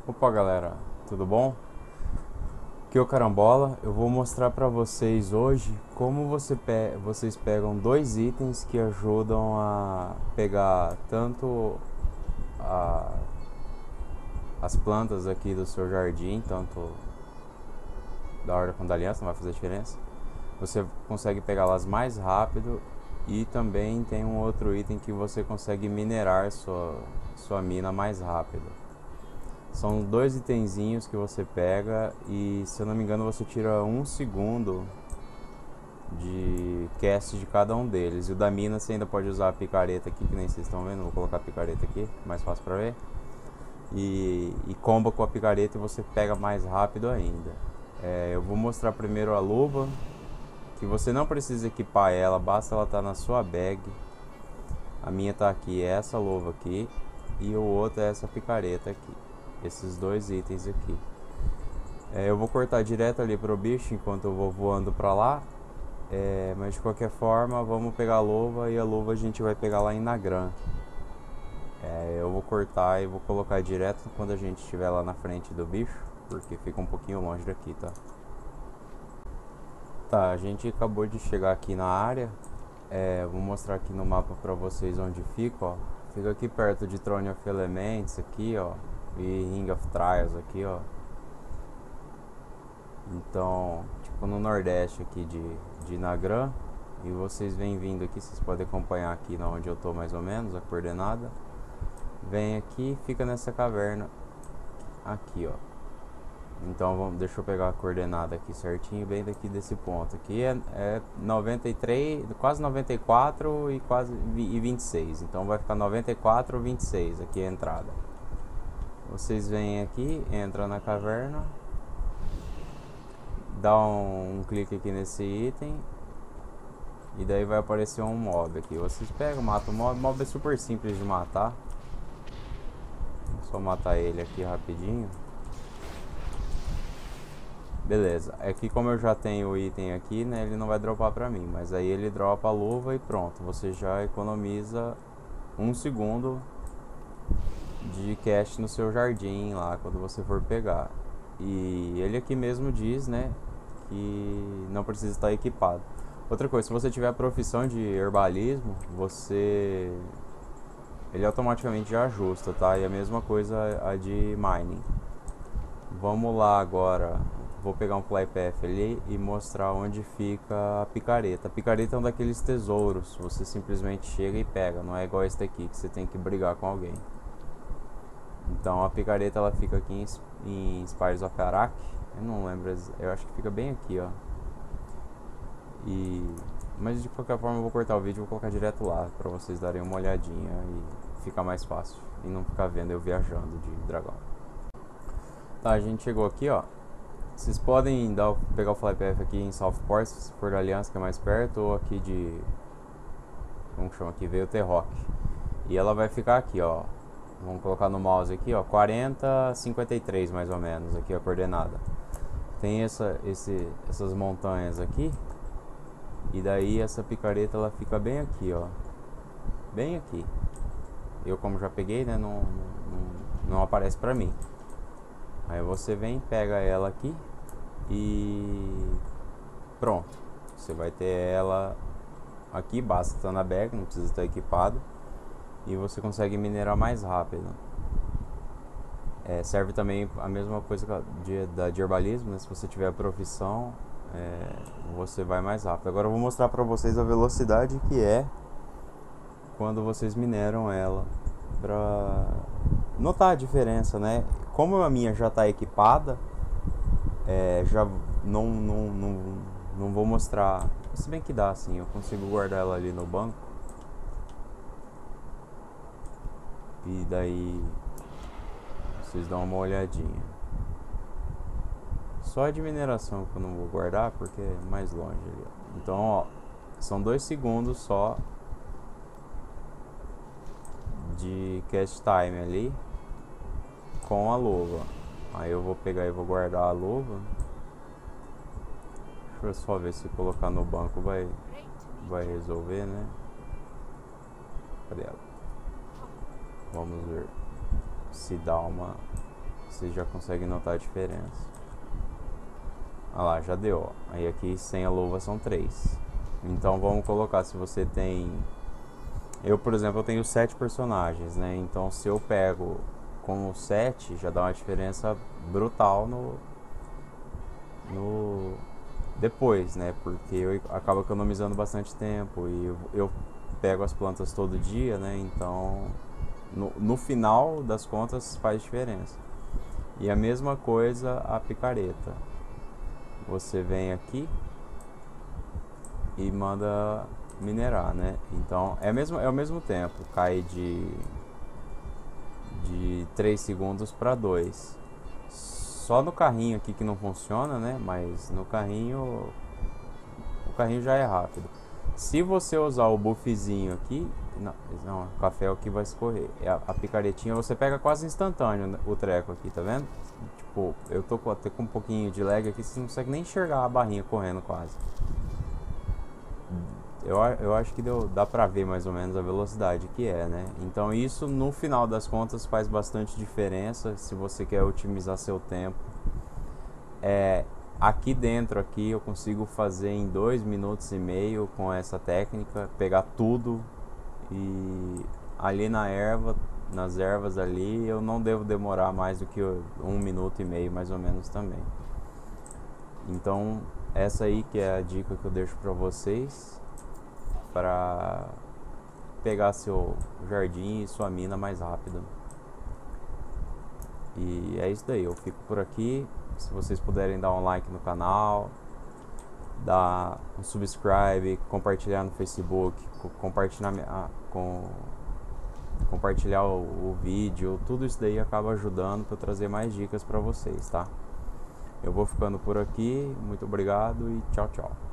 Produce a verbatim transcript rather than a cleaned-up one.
Opa galera, tudo bom? Aqui é o Carambola. Eu vou mostrar para vocês hoje como você pe vocês pegam dois itens que ajudam a pegar tanto a, as plantas aqui do seu jardim, tanto da Horta quanto da Aliança, não vai fazer diferença. Você consegue pegá-las mais rápido e também tem um outro item que você consegue minerar sua, sua mina mais rápido. São dois itenzinhos que você pega e, se eu não me engano, você tira um segundo de cast de cada um deles. E o da mina você ainda pode usar a picareta aqui, que nem vocês estão vendo. Vou colocar a picareta aqui, mais fácil pra ver. E, e comba com a picareta e você pega mais rápido ainda. É, eu vou mostrar primeiro a luva, que você não precisa equipar ela, basta ela estar na sua bag. A minha tá aqui, é essa luva aqui, e o outro é essa picareta aqui. Esses dois itens aqui. É, eu vou cortar direto ali pro bicho enquanto eu vou voando pra lá. É, mas de qualquer forma, vamos pegar a luva, e a luva a gente vai pegar lá em Nagrand. É, eu vou cortar e vou colocar direto quando a gente estiver lá na frente do bicho, porque fica um pouquinho longe daqui, tá? Tá, a gente acabou de chegar aqui na área. É, vou mostrar aqui no mapa pra vocês onde fica, ó. Fica aqui perto de Throne of Elements aqui, ó. E Ring of Trials aqui, ó. Então, tipo no nordeste aqui de, de Nagrand. E vocês vêm vindo aqui, vocês podem acompanhar aqui na onde eu tô mais ou menos, a coordenada. Vem aqui, fica nessa caverna aqui, ó. Então vamos, deixa eu pegar a coordenada aqui certinho, bem daqui desse ponto aqui. É, é noventa e três, quase noventa e quatro e quase e vinte e seis. Então vai ficar noventa e quatro ou vinte e seis aqui a entrada. Vocês vêm aqui, entra na caverna, dá um, um clique aqui nesse item, e daí vai aparecer um mob aqui. Vocês pegam, matam o mob. O mob é super simples de matar. É só matar ele aqui rapidinho. Beleza, é que como eu já tenho o item aqui, né, ele não vai dropar pra mim, mas aí ele dropa a luva e pronto, você já economiza um segundo de cash no seu jardim lá, quando você for pegar. E ele aqui mesmo diz, né, que não precisa estar equipado. Outra coisa, se você tiver a profissão de herbalismo, você... ele automaticamente já ajusta, tá? E a mesma coisa a de mining. Vamos lá agora. Vou pegar um flypath ali e mostrar onde fica a picareta. A picareta é um daqueles tesouros. Você simplesmente chega e pega. Não é igual esse daqui que você tem que brigar com alguém. Então a picareta ela fica aqui em, em Spires of Arak. Eu não lembro. Eu acho que fica bem aqui, ó. E... mas de qualquer forma eu vou cortar o vídeo e vou colocar direto lá pra vocês darem uma olhadinha e ficar mais fácil. E não ficar vendo eu viajando de dragão. Tá, a gente chegou aqui, ó. Vocês podem dar, pegar o flypath aqui em Southport, se for da Aliança que é mais perto, ou aqui de... como que chama aqui? Veio T-Rock. E ela vai ficar aqui, ó. Vamos colocar no mouse aqui, ó. quarenta, cinquenta e três mais ou menos, aqui a coordenada. Tem essa, esse, essas montanhas aqui. E daí essa picareta ela fica bem aqui, ó. Bem aqui. Eu como já peguei, né, não, não, não aparece pra mim. Aí você vem, pega ela aqui e pronto. Você vai ter ela aqui, basta estar na bag, não precisa estar equipado. E você consegue minerar mais rápido. É, serve também a mesma coisa de, da de herbalismo, né? Se você tiver a profissão, é, você vai mais rápido. Agora eu vou mostrar pra vocês a velocidade que é quando vocês mineram ela, pra notar a diferença, né? Como a minha já está equipada, é, já não, não, não, não vou mostrar. Se bem que dá, assim, eu consigo guardar ela ali no banco. E daí vocês dão uma olhadinha. Só a de mineração que eu não vou guardar porque é mais longe ali. Então, ó, são dois segundos só de cast time ali com a luva. Aí eu vou pegar e vou guardar a luva. Deixa eu só ver se colocar no banco vai, vai resolver, né? Cadê ela? Vamos ver se dá uma vocês já conseguem notar a diferença. Olha lá, já deu, ó. Aí aqui sem a luva são três. Então vamos colocar, se você tem... Eu, por exemplo, eu tenho sete personagens, né? Então se eu pego com o sete, já dá uma diferença brutal no... no... depois, né? Porque eu acabo economizando bastante tempo e eu, eu pego as plantas todo dia, né? Então no, no final das contas faz diferença. E a mesma coisa a picareta. Você vem aqui e manda minerar, né? Então é, mesmo, é o mesmo tempo, cai de, de três segundos para dois. Só no carrinho aqui que não funciona, né? Mas no carrinho, o carrinho já é rápido. Se você usar o buffzinho aqui, não, não, o café aqui vai escorrer. A, a picaretinha você pega quase instantâneo o treco aqui, tá vendo? Tipo, eu tô até com um pouquinho de lag aqui, você não consegue nem enxergar a barrinha correndo quase. Eu, eu acho que deu, dá pra ver mais ou menos a velocidade que é, né? Então isso no final das contas faz bastante diferença se você quer otimizar seu tempo. É, aqui dentro aqui eu consigo fazer em dois minutos e meio com essa técnica, pegar tudo, e ali na erva, nas ervas ali, eu não devo demorar mais do que um minuto e meio mais ou menos também. Então essa aí que é a dica que eu deixo pra vocês, para pegar seu jardim e sua mina mais rápido. E é isso daí, eu fico por aqui. Se vocês puderem dar um like no canal, dar um subscribe, compartilhar no Facebook, compartilhar, com, compartilhar o, o vídeo, tudo isso daí acaba ajudando para trazer mais dicas para vocês, tá? Eu vou ficando por aqui, muito obrigado e tchau, tchau.